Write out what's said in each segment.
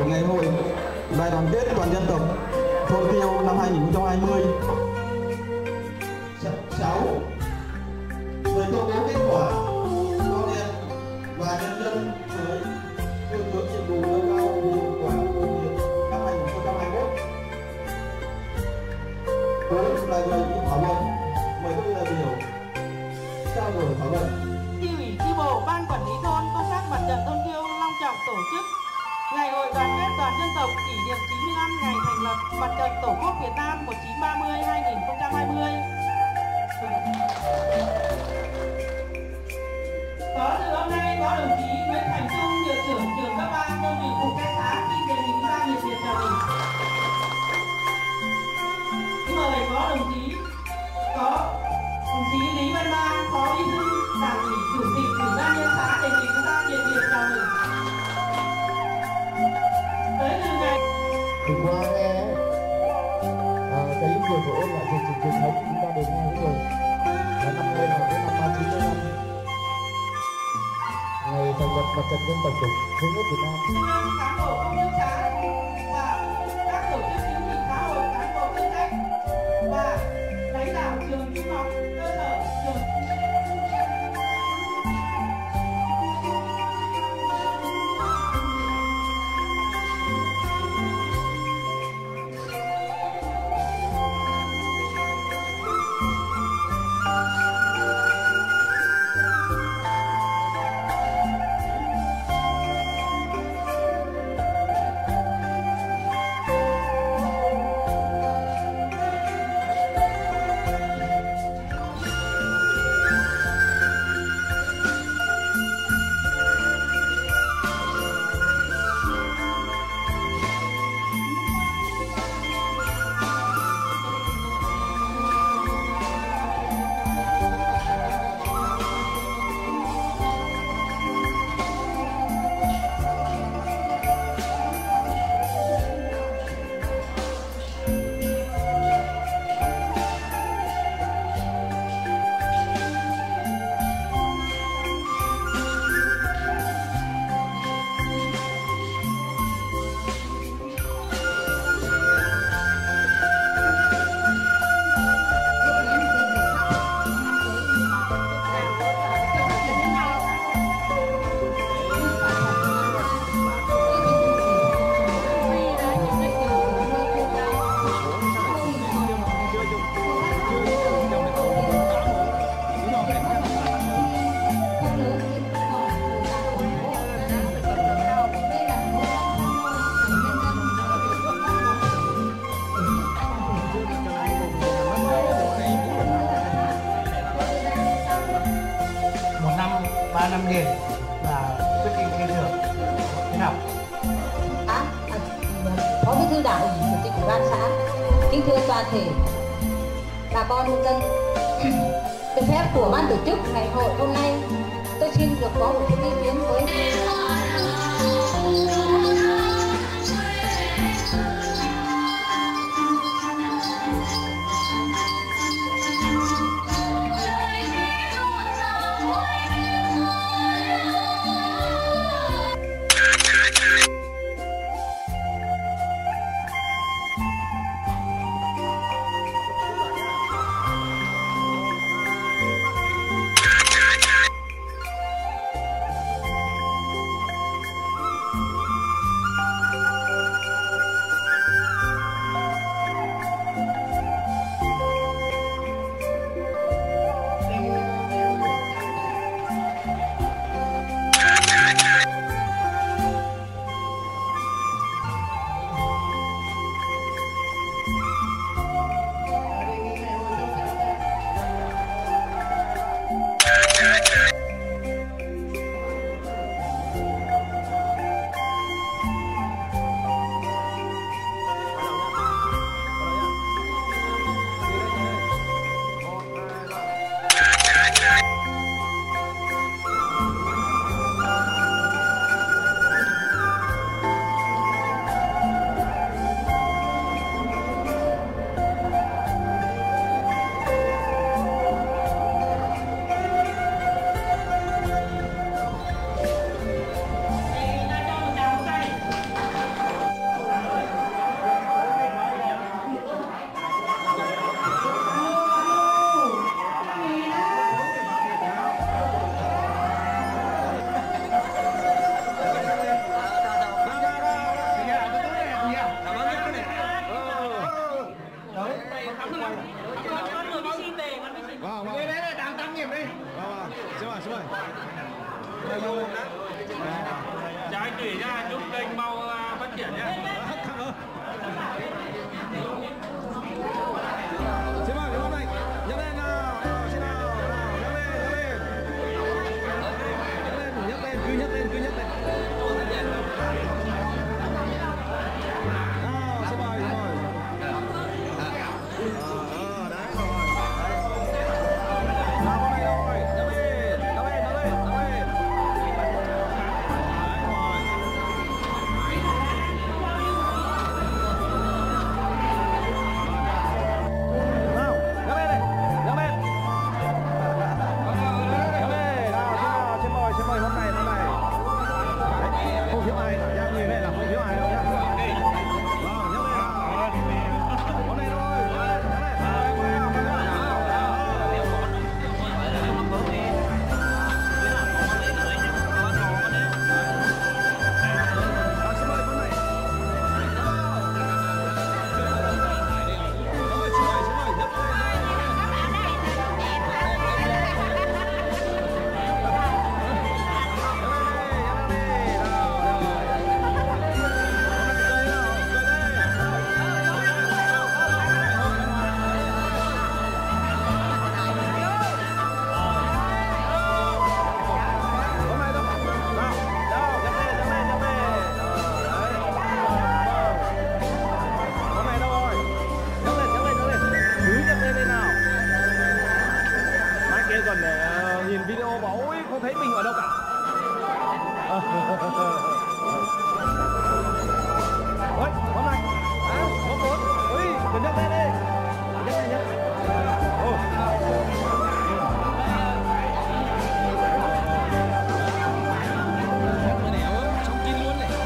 ngày hội đại đoàn kết toàn dân tộc Thôn Tiêu năm 2020. 6. Về công bố kết quả con em và nhân dân với phương hướng nhiệm vụ nâng cao hiệu quả công việc năm 2021. 4 là người thảo luận, mời các đại biểu trao đổi thảo luận. Chi ủy, chi bộ, ban quản lý thôn, công tác mặt trận Thôn Tiêu long trọng tổ chức ngày hội đoàn kết toàn dân tộc kỷ niệm 90 năm ngày thành lập Mặt trận Tổ quốc Việt Nam 1930-2020. Có sự hôm nay có đồng chí Nguyễn Thành Trung, hiệu trưởng trường cấp 3 đơn vị Phù Cai Xá, xin đề nghị ra nhiệt liệt chào mừng. Mời có đồng chí Lý Văn Ba, Phó Bí thư Đảng ủy, Chủ tịch Ủy ban nhân xã đề nghị chúng ta nhiệt liệt chào mừng. Tới từ ngày qua nghe cái những điều của ôn lại về truyền thống chúng ta đều nghe rồi. Và năm nay là cái năm 39 năm ngày thành lập Mặt trận Dân tộc thống nhất Việt Nam. cán bộ công chức xã và các tổ chức chính trị xã hội, cán bộ chuyên trách và lãnh đạo trường trung học cơ sở, trường năm liền là quyết định khen thưởng thế nào? Phó Bí thư Đảng ủy, Chủ tịch Ủy ban xã, kính thưa toàn thể bà con nhân dân, được phép của ban tổ chức ngày hội hôm nay, tôi xin được có một ý kiến với Con người Bixi về, con Bixi. Vâng, vâng. Cái đấy là đang tăng nghiệp đi. Vâng, xin mời. Chào anh Thủy nha, chúc kênh mau phát triển nhé. Xin mời các bạn nhấc lên nào, xin nào, nhấc lên, cứ nhấc lên. Nào, xin mời. Đấy rồi. Nào con này rồi, nhấc lên. Không thiếu ai cả nhá, nhìn này là không thiếu ai đâu nhá. Vâng, nhấc lên nào. Con này thôi, nhấc lên. Xin mời con này. Xin mời, nhấc lên. Còn để nhìn video bảo ôi không thấy mình ở đâu cả. Ôi, hôm nay có 4. Ôi, cứ nhấc lên đi. Nhấc. Cái này xong chín luôn này.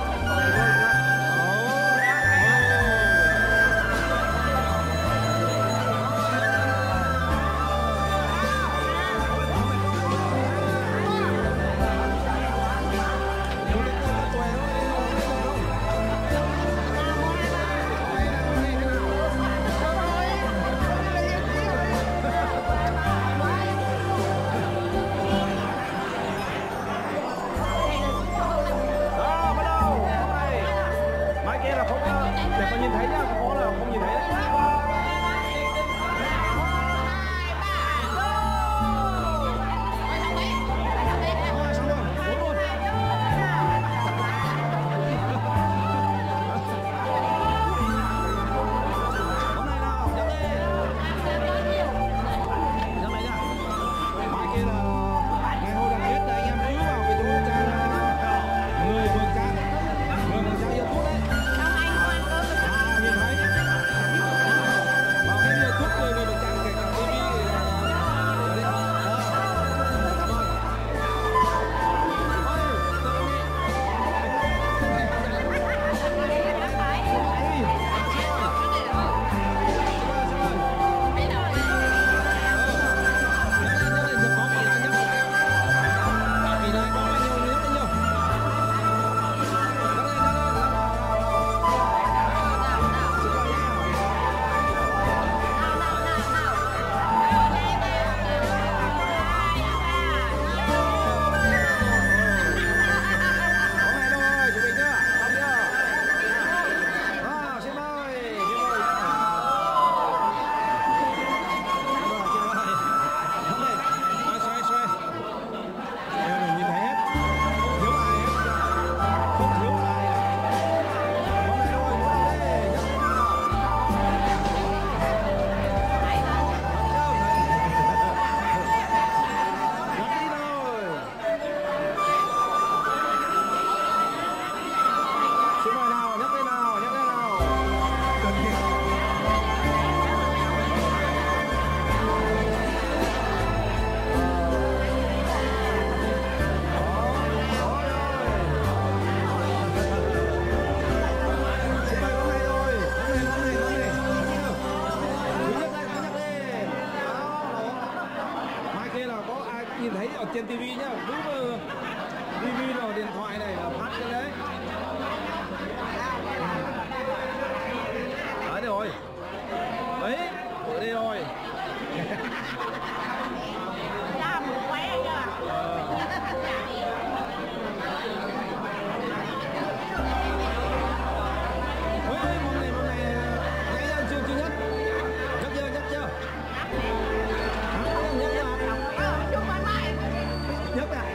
Để con nhìn thấy nhá, có là không nhìn thấy đấy. Xong rồi, 4 luôn. Hôm nay nào, nhấc lên. Nhấc lên nhá. Mai kia là ngày hội đoàn kết là anh em cứ vào cái chỗ trang người Mường Trang yêu thuốc đấy. Nhìn thấy bảo cái người thuốc người Mường Trang kể cả TV nhìn thấy ở trên tivi nhá, cứ tivi rồi điện thoại này là phát cái đấy. Đấy rồi. Đấy, bữa đi rồi. Ra một quay anh ạ. Ôi, món này nãy giờ chưa nhất. Nhất chưa? Nhất chưa? Nhất à?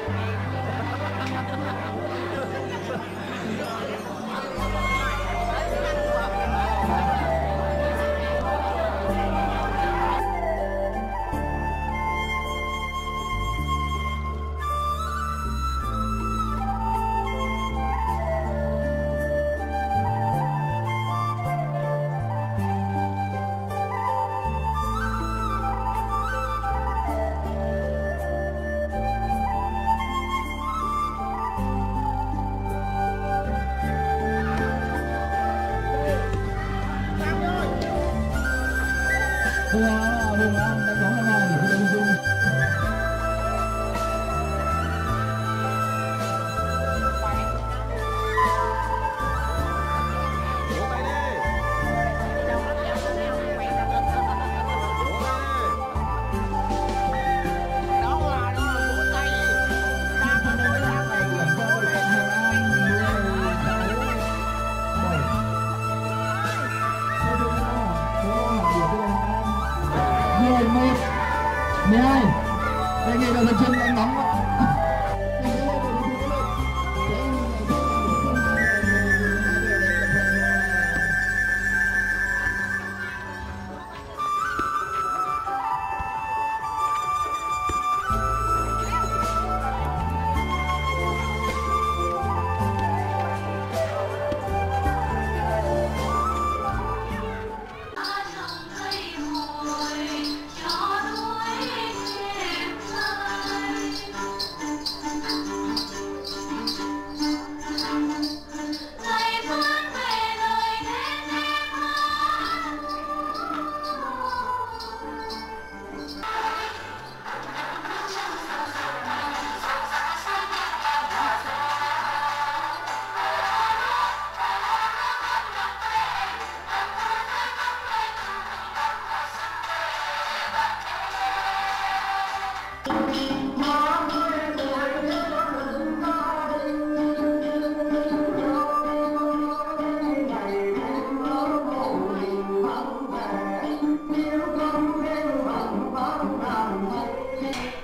Mẹ ơi, đây nghe đầu chân chân anh nóng quá.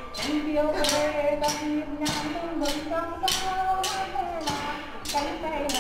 Hãy subscribe cho kênh Ghiền Mì Gõ để không bỏ lỡ những video hấp dẫn.